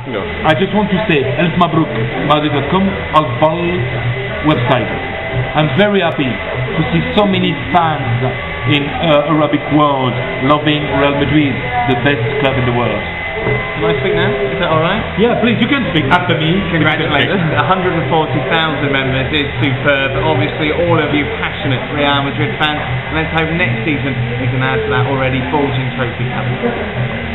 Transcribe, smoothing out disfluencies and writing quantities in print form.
No. I just want to say, elfmabruk.com, Al-Bal website. I'm very happy to see so many fans in Arabic world loving Real Madrid, the best club in the world. Can I speak now? Is that alright? Yeah, please, you can speak after me. Congratulations. 140,000 members is superb. Obviously, all of you passionate Real Madrid fans. Let's hope next season we can add to that already bulging trophy cabinet.